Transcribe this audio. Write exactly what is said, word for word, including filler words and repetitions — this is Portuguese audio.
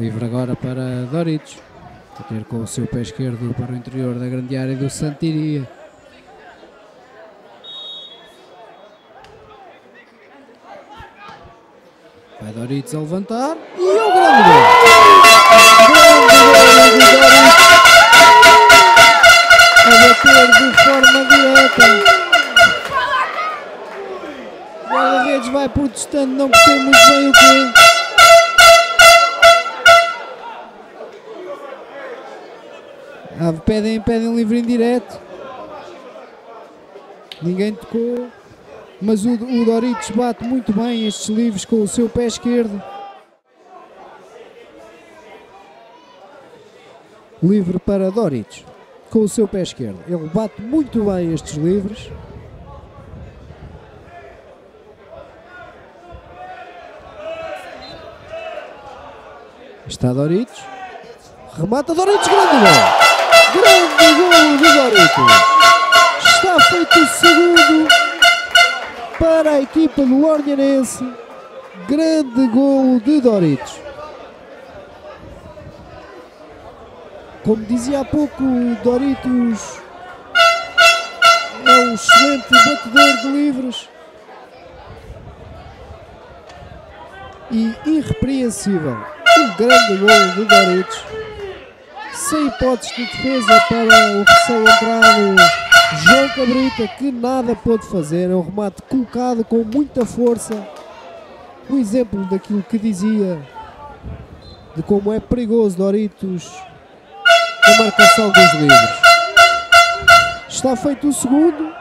Livre agora para Doritos. A ter com o seu pé esquerdo para o interior da grande área do Santiria. Vai Doritos a levantar. E é o grande gol! Grande gol de Doritos! A bater de forma direta. O guarda-redes vai protestando, não percebe muito bem o que. Ah, pedem, pedem livre indireto. Ninguém tocou. Mas o, o Doritos bate muito bem estes livres com o seu pé esquerdo. Livre para Doritos com o seu pé esquerdo. Ele bate muito bem estes livres. Está Doritos. Remata Doritos, grande gol! Grande gol de Doritos! Está feito o segundo para a equipa do Lornhanense. Grande gol de Doritos. Como dizia há pouco, Doritos é um excelente batedor de livres e irrepreensível. Um grande gol de Doritos, sem hipóteses de defesa para o recém-entrado João Cabrita, que nada pôde fazer. É um remate colocado com muita força. Um exemplo daquilo que dizia de como é perigoso Doritos na marcação dos livres. Está feito o segundo.